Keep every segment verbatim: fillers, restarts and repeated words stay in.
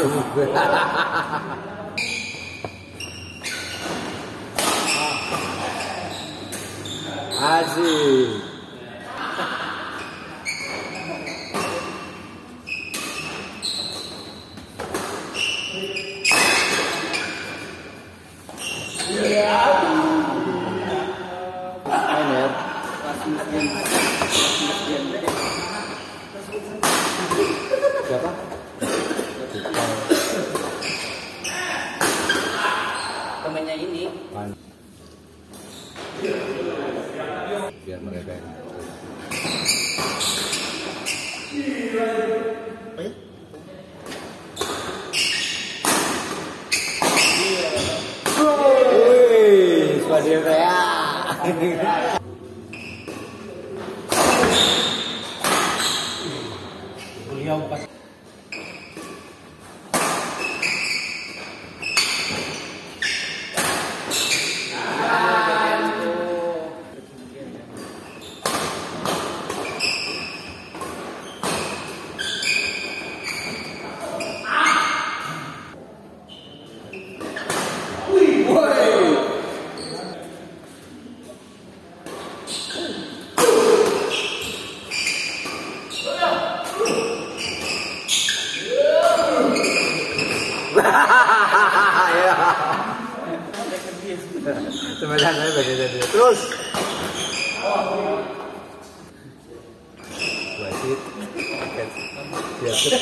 Asik. Siapa? Temennya ini. Biar mereka yang wih, Swadia Rea. Beliau pas sebenarnya saya beda jadi terus wasit biasa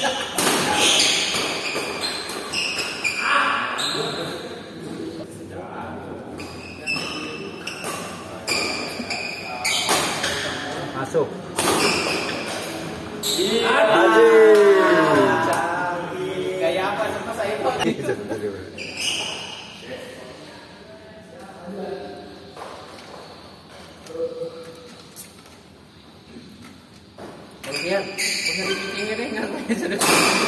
masuk gaya apa sama saya kok. Lihat, punya di pitingnya deh, ngapain sudah.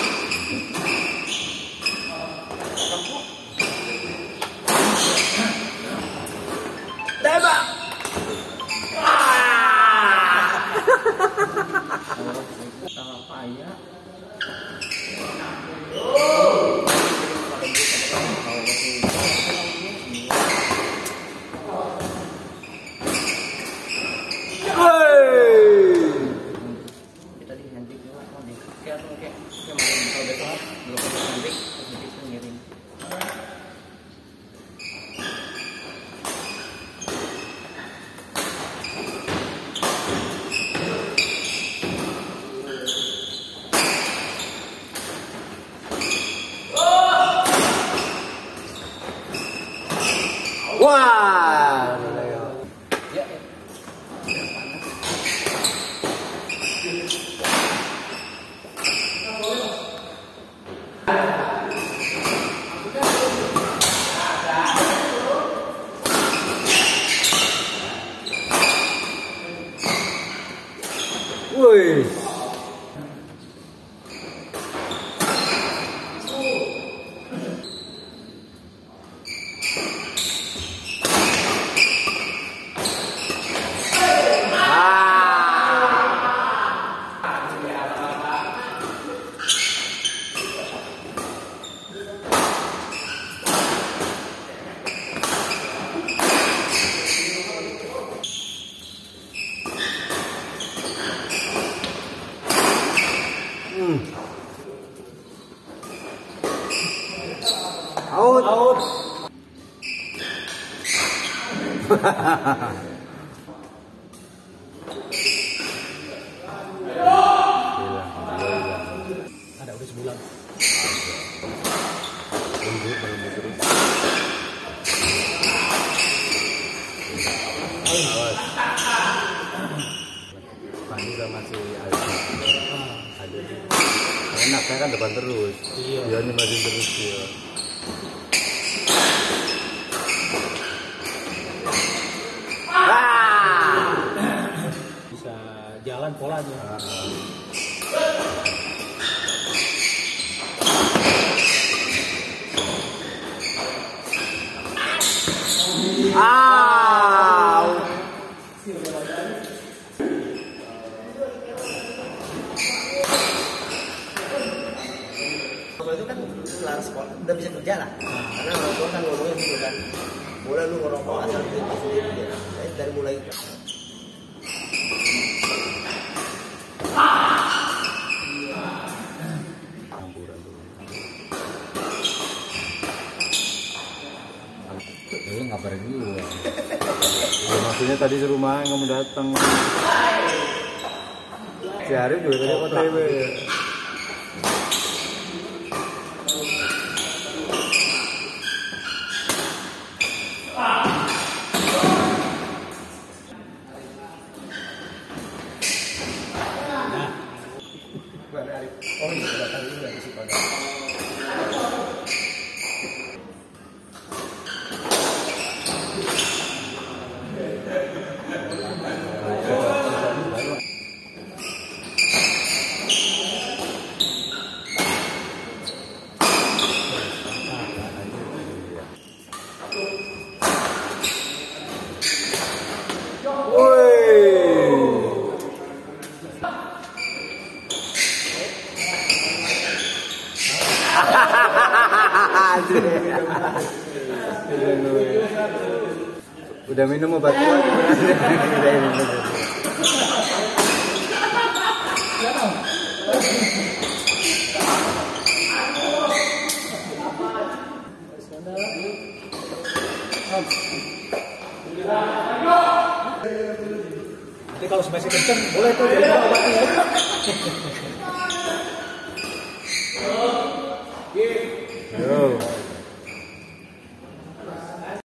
Tembak. Apa ya? wah Ya. wih out out Ada udah sebulan. Tunggu belum terus. Awas. Pani sama si Aldi. Ada. Enak saya kan depan terus. Iya. Dia nyebarin terus dia. Bisa jalan polanya. Ah. Itu kan setelah sekolah udah bisa kerja lah. Karena orang tua kan ngomongnya gitu kan, boleh lu ngerokok asal kerja sendiri ya. Saya dari mulai itu. Campuran tuh. Lu nggak pergi lu. Ya, maksudnya tadi di rumah kamu datang. Si Arif juga tadi O T W. Oh iya, datang ini lagi sih pada. Udah minum obat kuat. Udah minum. Nanti kalau smash kenceng boleh tuh jadi obatnya.